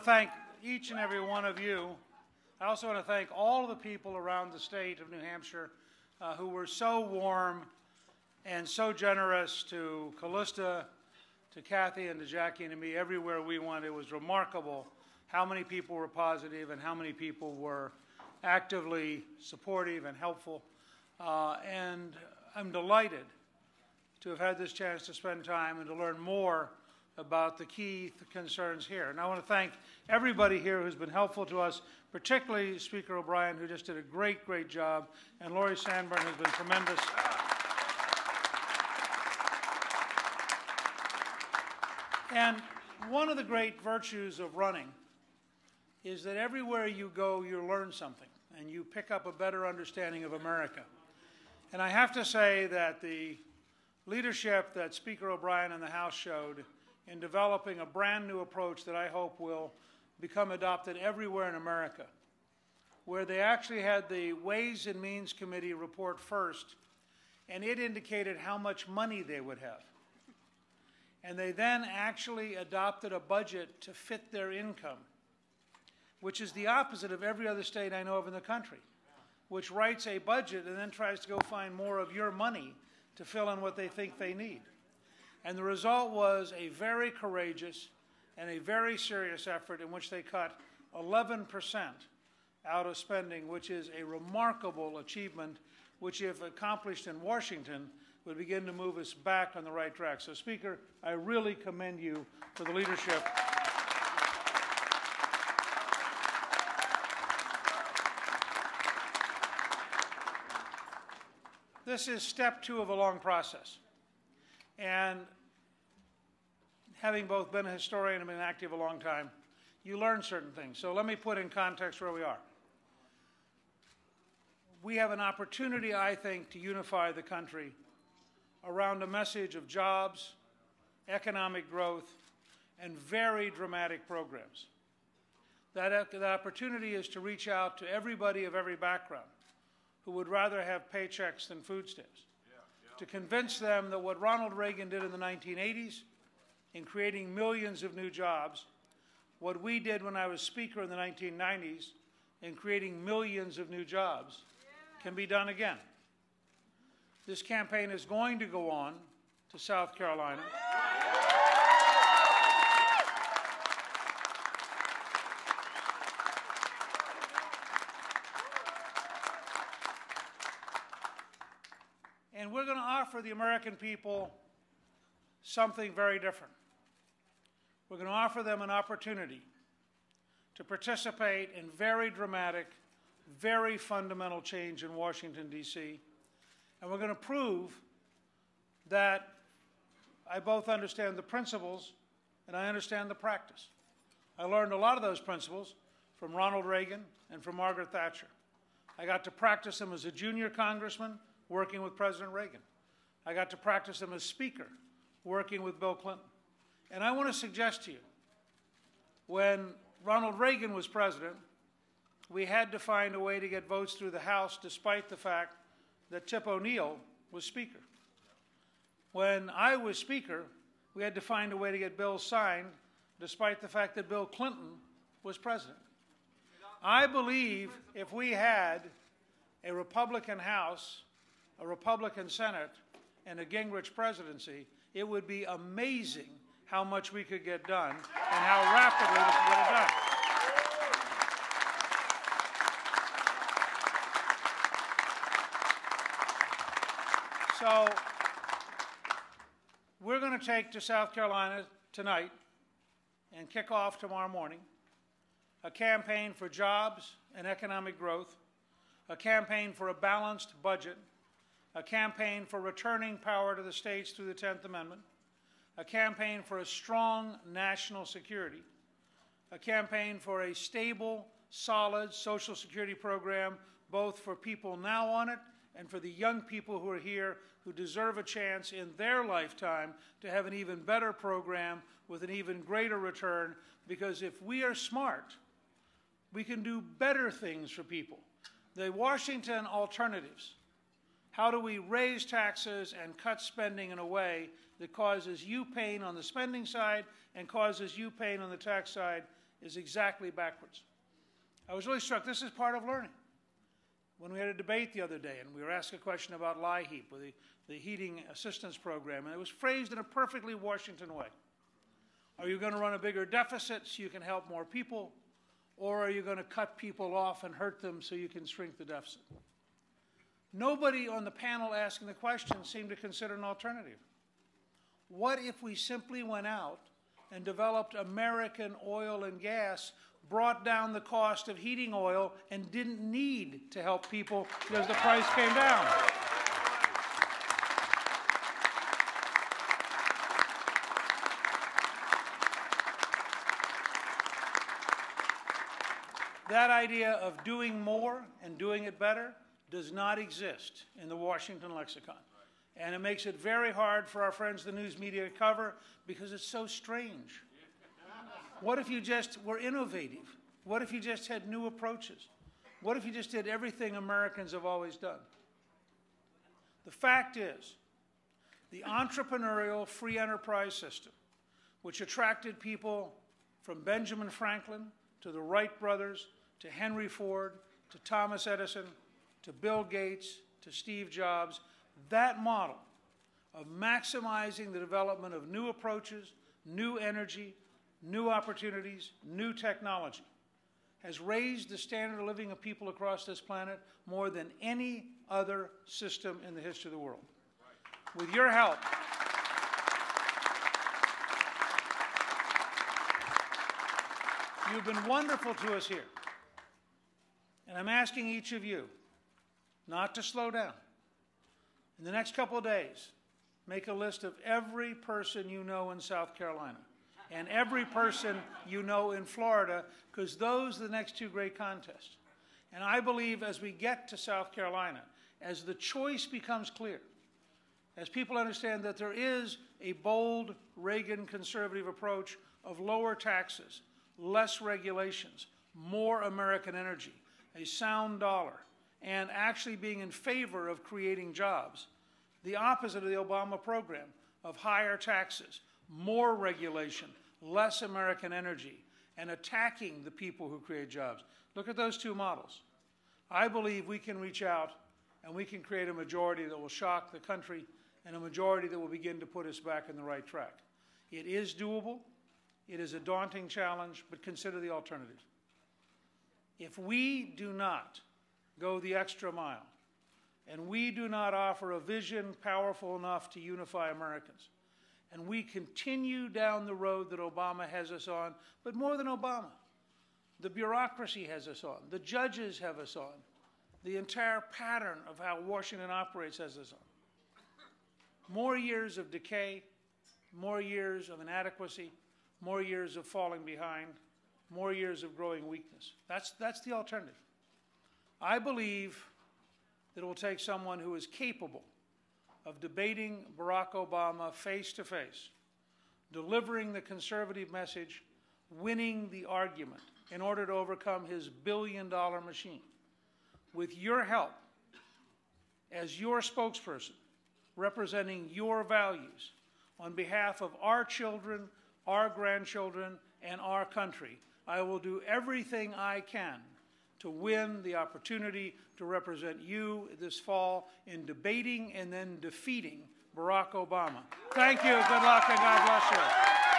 to thank each and every one of you. I also want to thank all of the people around the state of New Hampshire who were so warm and so generous to Callista, to Kathy, and to Jackie and to me everywhere we went. It was remarkable how many people were positive and how many people were actively supportive and helpful. And I'm delighted to have had this chance to spend time and to learn more about the key concerns here. And I want to thank everybody here who's been helpful to us, particularly Speaker O'Brien, who just did a great, great job, and Laurie Sandburn, who's been tremendous. And one of the great virtues of running is that everywhere you go, you learn something, and you pick up a better understanding of America. And I have to say that the leadership that Speaker O'Brien and the House showed in developing a brand new approach that I hope will become adopted everywhere in America, where they actually had the Ways and Means Committee report first, and it indicated how much money they would have. And they then actually adopted a budget to fit their income, which is the opposite of every other state I know of in the country, which writes a budget and then tries to go find more of your money to fill in what they think they need. And the result was a very courageous and a very serious effort in which they cut 11% out of spending, which is a remarkable achievement, which, if accomplished in Washington, would begin to move us back on the right track. So, Speaker, I really commend you for the leadership. This is step 2 of a long process. And having both been a historian and been active a long time, you learn certain things. So let me put in context where we are. We have an opportunity, I think, to unify the country around a message of jobs, economic growth, and very dramatic programs. That opportunity is to reach out to everybody of every background who would rather have paychecks than food stamps, to convince them that what Ronald Reagan did in the 1980s in creating millions of new jobs, what we did when I was Speaker in the 1990s in creating millions of new jobs, can be done again. This campaign is going to go on to South Carolina. And we're going to offer the American people something very different. We're going to offer them an opportunity to participate in very dramatic, very fundamental change in Washington, D.C., and we're going to prove that I both understand the principles and I understand the practice. I learned a lot of those principles from Ronald Reagan and from Margaret Thatcher. I got to practice them as a junior congressman working with President Reagan. I got to practice them as Speaker working with Bill Clinton. And I want to suggest to you, when Ronald Reagan was president, we had to find a way to get votes through the House despite the fact that Tip O'Neill was Speaker. When I was Speaker, we had to find a way to get bills signed despite the fact that Bill Clinton was president. I believe if we had a Republican House, a Republican Senate, and a Gingrich presidency, it would be amazing how much we could get done and how rapidly we could get it done. So we're going to take to South Carolina tonight and kick off tomorrow morning a campaign for jobs and economic growth, a campaign for a balanced budget, a campaign for returning power to the states through the 10th Amendment, a campaign for a strong national security, a campaign for a stable, solid Social Security program, both for people now on it and for the young people who are here who deserve a chance in their lifetime to have an even better program with an even greater return, because if we are smart, we can do better things for people. The Washington alternatives, how do we raise taxes and cut spending in a way that causes you pain on the spending side and causes you pain on the tax side, is exactly backwards. I was really struck. This is part of learning. When we had a debate the other day, and we were asked a question about LIHEAP, with the heating assistance program, and it was phrased in a perfectly Washington way. Are you going to run a bigger deficit so you can help more people, or are you going to cut people off and hurt them so you can shrink the deficit? Nobody on the panel asking the question seemed to consider an alternative. What if we simply went out and developed American oil and gas, brought down the cost of heating oil, and didn't need to help people because the price came down? That idea of doing more and doing it better does not exist in the Washington lexicon. And it makes it very hard for our friends in the news media to cover because it's so strange. What if you just were innovative? What if you just had new approaches? What if you just did everything Americans have always done? The fact is, the entrepreneurial free enterprise system, which attracted people from Benjamin Franklin to the Wright brothers, to Henry Ford, to Thomas Edison, to Bill Gates, to Steve Jobs, that model of maximizing the development of new approaches, new energy, new opportunities, new technology, has raised the standard of living of people across this planet more than any other system in the history of the world. With your help, you've been wonderful to us here. And I'm asking each of you not to slow down. In the next couple of days, make a list of every person you know in South Carolina and every person you know in Florida, because those are the next two great contests. And I believe as we get to South Carolina, as the choice becomes clear, as people understand that there is a bold Reagan conservative approach of lower taxes, less regulations, more American energy, a sound dollar, and actually being in favor of creating jobs. The opposite of the Obama program of higher taxes, more regulation, less American energy, and attacking the people who create jobs. Look at those two models. I believe we can reach out and we can create a majority that will shock the country and a majority that will begin to put us back on the right track. It is doable. It is a daunting challenge, but consider the alternatives. If we do not go the extra mile, and we do not offer a vision powerful enough to unify Americans, and we continue down the road that Obama has us on, but more than Obama, the bureaucracy has us on, the judges have us on, the entire pattern of how Washington operates has us on. More years of decay, more years of inadequacy, more years of falling behind, more years of growing weakness. That's the alternative. I believe that it will take someone who is capable of debating Barack Obama face to face, delivering the conservative message, winning the argument in order to overcome his billion-dollar machine. With your help, as your spokesperson, representing your values on behalf of our children, our grandchildren, and our country, I will do everything I can to win the opportunity to represent you this fall in debating and then defeating Barack Obama. Thank you, good luck, and God bless you.